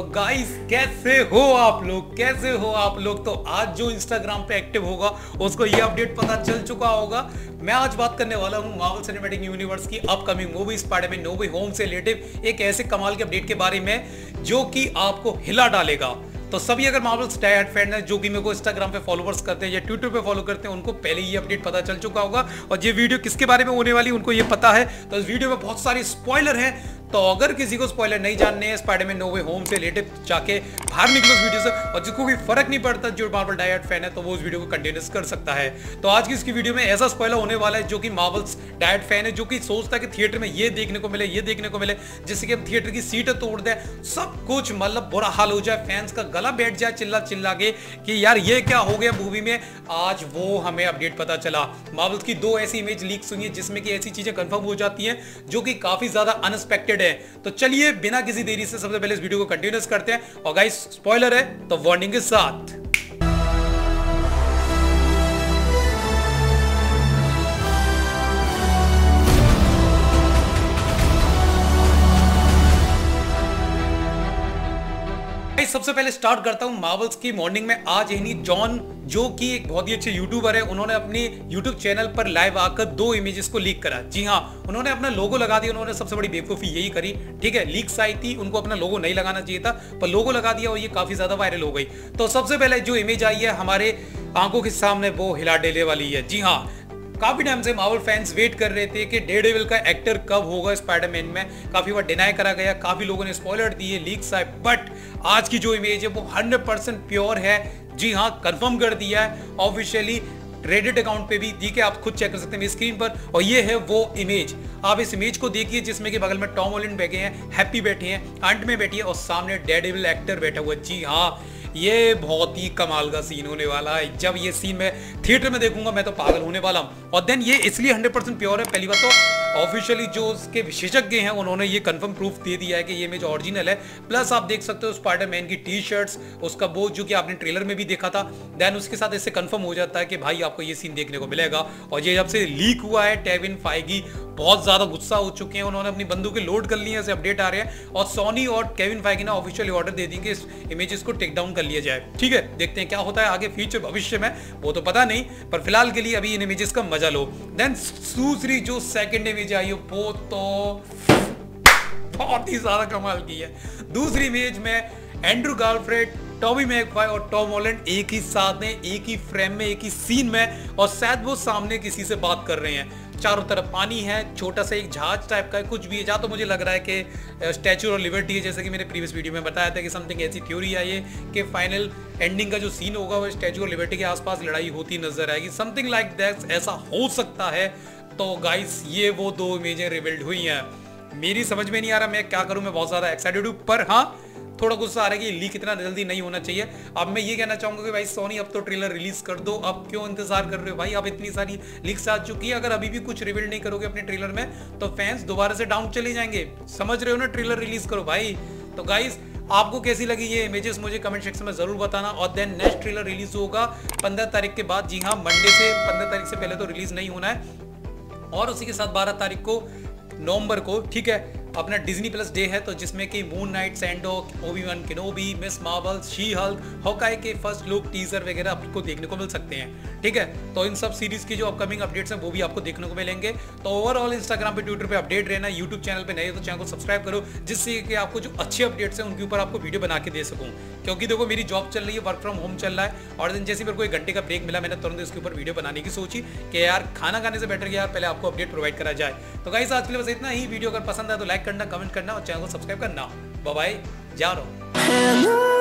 तो गाइस कैसे हो आप लोग। तो आज जो इंस्टाग्राम पे एक्टिव होगा उसको ये अपडेट पता चल चुका होगा। मैं आज बात करने वाला हूं मार्वल सिनेमैटिक यूनिवर्स की upcoming movie Spiderman no way home से रिलेटेड एक ऐसे कमाल के अपडेट के बारे में जो कि आपको हिला डालेगा। तो सभी अगर मार्वल डाई हार्ड फैन है जो कि मेरे को इंस्टाग्राम पे फॉलोवर्स करते हैं या ट्विटर पे फॉलो करते हैं उनको पहले ये अपडेट पता चल चुका होगा और ये वीडियो किसके बारे में होने वाली उनको ये पता है। तो इस वीडियो में बहुत सारे स्पॉइलर हैं, तो अगर किसी को स्पॉइलर नहीं जानने हैं स्पाइडरमैन नो वे होम से रिलेटेड जाके बाहर निकलो उस वीडियो से, और जिसको भी फर्क नहीं पड़ता जो मार्वल डाई हार्ड फैन है तो वो उस वीडियो को कंटिन्यूस कर सकता है। तो आज की इसकी वीडियो में ऐसा स्पॉइलर होने वाला है जो कि मार्वल डाई हार्ड फैन है जो कि सोचता है कि थिएटर में ये देखने को मिले जिससे कि हम थिएटर की सीटें तोड़ दें, सब कुछ मतलब बुरा हाल हो जाए, फैंस का गला बैठ जाए चिल्ला के कि यार ये क्या हो गया मूवी में। आज वो हमें अपडेट पता चला। मार्वल की दो ऐसी इमेज लीक्स हुई है जिसमें कि ऐसी चीजें कंफर्म हो जाती हैं जो कि काफी ज्यादा अनएक्सपेक्टेड है। तो चलिए बिना किसी देरी से सबसे पहले इस वीडियो को कंटिन्यूस करते हैं और गाइस स्पॉइलर है तो वार्निंग के साथ। सबसे पहले स्टार्ट करता हूं मार्वल्स की मॉर्निंग में। आज एनी जॉन जो कि एक बहुत ही अच्छे यूट्यूबर है, उन्होंने अपने यूट्यूब चैनल पर लाइव आकर दो इमेजेस को लीक करा। जी हां, उन्होंने अपना लोगो लगा दिया। उन्होंने सबसे बड़ी बेवकूफी यही करी, ठीक है। लीक्स आई थी, उनको अपना लोगो नहीं लगाना चाहिए था पर लोगो लगा दिया और ये काफी ज्यादा वायरल हो गई। तो सबसे पहले जो इमेज आई है हमारे आंखों के सामने वो हिला डेले वाली है। जी हाँ, काफी टाइम से मार्वल फैंस वेट कर रहे थे कि डेयरडेविल का एक्टर कब होगा स्पाइडरमैन में। काफी बार डिनाई करा गया, काफी लोगों ने स्पॉइलर दिए, लीक्स आए, बट आज की जो इमेज है वो 100% प्योर है। जी हाँ, कंफर्म कर दिया है ऑफिशियली, रेडिट अकाउंट पे भी दी के आप खुद चेक कर सकते हैं स्क्रीन पर। और ये है वो इमेज, आप इस इमेज को देखिए जिसमें कि बगल में टॉम हॉलैंड बैठे हैं, हैप्पी बैठे हैं, आंट में बैठी है और सामने डेयरडेविल एक्टर बैठा हुआ है। जी हाँ, ये बहुत ही कमाल का सीन होने वाला है। जब ये सीन मैं थिएटर में देखूंगा मैं तो पागल होने वाला हूं। और देन ये इसलिए 100% प्योर है, पहली बात तो ऑफिशियली जो उसके विशेषज्ञ हैं उन्होंने ये कंफर्म प्रूफ दे दिया है कि ये इमेज ओरिजिनल है। प्लस आप देख सकते हो स्पाइडरमैन की टी शर्ट्स, उसका वो जो कि आपने ट्रेलर में भी देखा था। देन उसके साथ इससे कंफर्म हो जाता है कि भाई आपको ये सीन देखने को मिलेगा। और ये जब से लीक हुआ है केविन फाइगी बहुत ज्यादा गुस्सा हो चुके हैं, उन्होंने अपनी बंदूकें लोड कर ली हैं, ऐसे अपडेट आ रहे हैं। और सोनी और केविन फाइगी ने ऑफिशियली ऑर्डर दे दी कि इस इमेजेस को टेक डाउन कर लिया जाए। ठीक है, देखते हैं क्या होता है आगे फ्यूचर भविष्य में, वो तो पता नहीं, पर फिलहाल के लिए अभी इन इमेजेस का मजा लो। देन दूसरी जो सेकंड इमेज आई वो तो बहुत ही ज्यादा कमाल की है। दूसरी इमेज में एंड्रू गारफील्ड, टॉबी मैगवायर और टॉम हॉलैंड एक ही साथ में, एक ही फ्रेम में, एक ही सीन में, और शायद वो सामने किसी से बात कर रहे हैं। चारों तरफ पानी है, छोटा सा एक जहाज टाइप का है, कुछ भी है। जहाँ तो मुझे लग रहा है कि स्टैच्यू ऑफ लिबर्टी है, जैसे कि मैंने प्रीवियस वीडियो में बताया था कि समथिंग ऐसी थ्योरी आई है कि फाइनल एंडिंग का जो सीन होगा वो स्टैच्यू ऑफ लिबर्टी के आसपास लड़ाई होती नजर आएगी, समथिंग लाइक दैट, ऐसा हो सकता है। तो गाइस ये वो दो इमेजें रिवील्ड हुई हैं। मेरी समझ में नहीं आ रहा मैं क्या करूं, मैं बहुत ज्यादा एक्साइटेड हूं, पर हाँ थोड़ा गुस्सा आ रहा है कि लीक इतना जल्दी नहीं होना चाहिए। अब मैं ये कहना चाहूंगा कि भाई सोनी अब तो ट्रेलर रिलीज कर दो, अब क्यों इंतजार कर रहे हो भाई। अब इतनी सारी लीक्स आ चुकी है, अगर अभी भी कुछ रिवील नहीं करोगे अपने ट्रेलर में तो फैंस दोबारा से डाउन चले जाएंगे। समझ रहे हो ना, ट्रेलर रिलीज करो भाई। तो गाइस आपको कैसी लगी ये इमेजेस मुझे कमेंट सेक्शन में जरूर बताना। और देन नेक्स्ट ट्रेलर रिलीज होगा 15 तारीख के बाद। जी हाँ, मंडे से 15 तारीख से पहले तो रिलीज नहीं होना है। और उसी के साथ 12 तारीख को नवंबर को, ठीक है, अपना डिज्नी प्लस डे है, तो जिसमें कि मून नाइट, सैंडोक, Obi Wan Kenobi, Ms Marvel, She Hulk, Hawkeye के फर्स्ट लुक, टीजर वगैरह आपको देखने को मिल सकते हैं। ठीक है, तो इन सब सीरीज की जो अपकमिंग अपडेट्स हैं वो भी आपको देखने को मिलेंगे। तो ओवरऑल इंस्टाग्राम पे, ट्विटर पे अपडेट रहना, यूट्यूब चैनल पे नए हो तो चैनल को सब्सक्राइब करो, जिससे कि आपको जो अच्छे अपडेट्स हैं उनके ऊपर आपको वीडियो बना के दे सकूँ। क्योंकि देखो मेरी जॉब चल रही है, वर्क फ्रॉम होम चल रहा है, और दिन जैसे मेरे को 1 घंटे का ब्रेक मिला, मैंने तुरंत इसके ऊपर वीडियो बनाने की सोची कि यार खाना खाने से बेटर यार पहले आपको अपडेट प्रोवाइड करा जाए। तो गाइस आज के लिए बस इतना ही। वीडियो अगर पसंद आए तो लाइक करना, कमेंट करना और चैनल को सब्सक्राइब करना। बाय बाय, जा रहा हूँ।